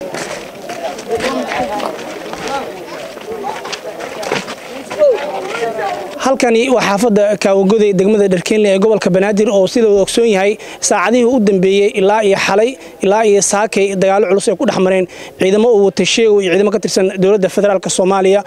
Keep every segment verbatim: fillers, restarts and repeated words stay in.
halkani waa xaafadda Kaawagoday degmada Dharkeenle ee gobolka Banaadir oo sida uu ogsoon yahay saacadihii u dambeeyay ilaa iyo xalay ilaa iyo saakay dagaalo culus ay ku dhaxmareen ciidamo uu watay sheego iyo ciidamo ka tirsan dawladda federaalka Soomaaliya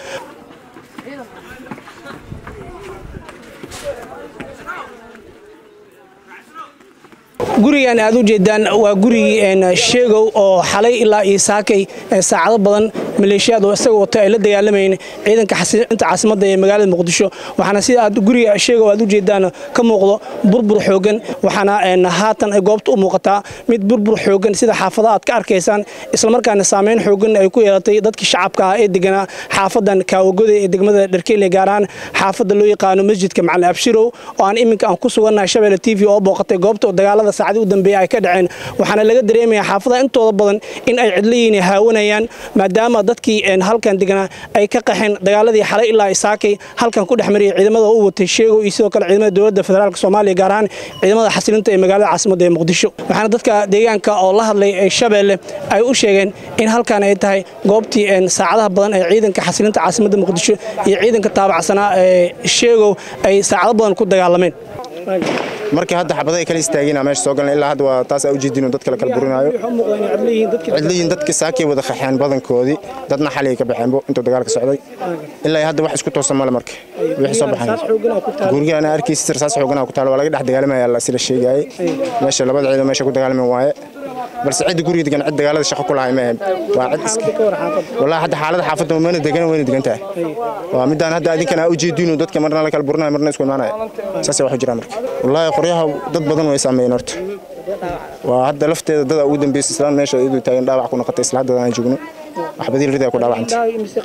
gurigan aad u jeedaan waa gurigii een sheego oo xalay ilaa iyo saakay saacado badan maleeshiyad oo isaga wata ay la dagaalamayeen ciidanka xasilinta caasimadda ee magaalada Muqdisho waxaana sida aad guriga sheego aad u jeedaan ka muuqdo burbur xoogan waxaana een haatan ay goobta u muuqataa mid burbur xoogan sida xaafadaha aad ka arkaysaan isla markaana saameyn xoogan ay ku yeelatay dadkii shacabka ah ee deganaa xaafadan Kaawagoday ee degmada Dharkeenle gaar ahaan xaafadda loo yaqaan masjidka Macallin Abshirow oo aan iminka aan ku suganahay Shabeelle T V oo booqatay goobta dagaalada saacadii u dambeeyay ay ka dhaceen waxaana laga dareemayaa xaafadaha intooda badan in ay cidliyiin haawanayaan maadaama dadkii een halkan deganaa ay ka qaxeen dagaaladii xalay ilaa saakay halkan ku dhaxmariyay ciidamada uu watay sheego iyo sidoo kale ciidamada dawladda federaalka Soomaaliya gaar ahaan ciidamada xasilinta ee magaalada caasimadda ee Muqdisho waxaana dadka deegaanka oo la hadlay ee Shabeelle ay u sheegeen in halkan ay tahay goobtii een saacadaha badan ee ciidanka xasilinta caasimadda Muqdisho iyo ciidanka taabacsanaa ee sheego ay saacado badan ku dagaalameen markii hadda xabadaha kala istaagina meesha soo galnay ilaa hadda waa taas ay u jeedino dadka la kala burinayo cidliin dadka saakay wada qaxeen badankoodii dadna xalay ka baxeenbo inta dagaalka socday ilaa hadda wax isku toosan mala markay wixii soo baxay guriga ana arkiis rasaas xoogana ku taalo walaga dhex dagaalamaya la sida sheegay meesha labada ciidan meesha ku dagaalameen waaye balse cid guriga degan cid dagaalada shaqo ku lahayd ma waa cid iska wallahi hadda xaaladda xaafadda ma degan weyn degan tahay waa midaan hadda adinkana u jeedino dadka marna la kala burinayo marna isku imaanay saas wax jira marka wallahi qoryaha dad badan way saameeyeen horta waa hadda lafteeda dad ugu dambeysay islaan meesha iyadu taagan dhaawac ku noqotay isla hadda aan joogno waxbadii ridaa ku dhaawacantay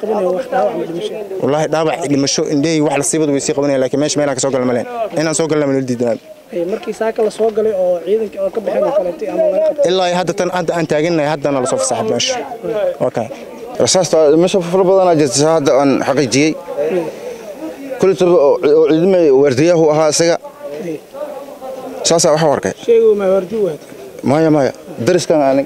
wallahi dhaawac dhimasho indheey wax la siibad way sii qabanayaan laakiin meesha meel ka soo galma leen inaan soo galna ma diidnaan markii saaka la soo galay oo ciidanka oo ka baxeen kaleetay ama laga qabtay ilaa hadda tan hadda aan taaganahay haddana la soo fasaxay meesha okay rasaasta meesha fara badan ayaa jirta hadda aan xaqiijiyay kulli tirada oo ciidamada wardiyaha ahaa isaga saasa waxa warkay sheego ma wardi waad maya maya dariskan aanay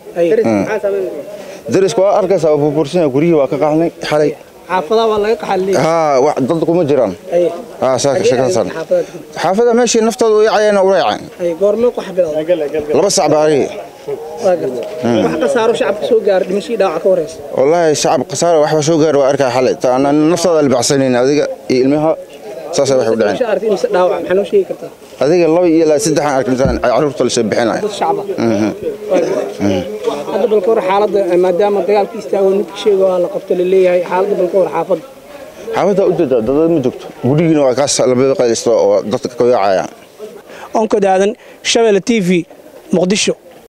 darisku waa arkaysa oo buurbuursan guriga waa ka qaxnay xalay xaafada waa laga qaxalay ha wax dad kuma jiraan ha saaka shaqasan xaafada meeshii naftooda way cayeen oo raaceen ay goorma ku xabilaad laba saac baari wax qasaaro shacabka soo gaar dhimashii dhaawac ka horeys wallahi shacab qasaaro wax soo gaar waa arkay xalay taana naftooda la baxsaneen adiga iyo ilmaha saasa wax u dhaceen shacabka imsa dhaawac maxaa noo sheegi kartaa adiga laba iyo ilaa saddex aan arkintaan ay carruurta la soo bixinay shacabka hadda balka hor xaaladda maadaama dagaalkii istaagay ninka sheego la qabto la leeyahay xaaladda balka hor xaafadda xaafadda u jeeda dad ma joogto gurigiina waa kaas labada qaylisto oo dadka ka yaacayaan onko daadan Shabeelle T V Muqdisho.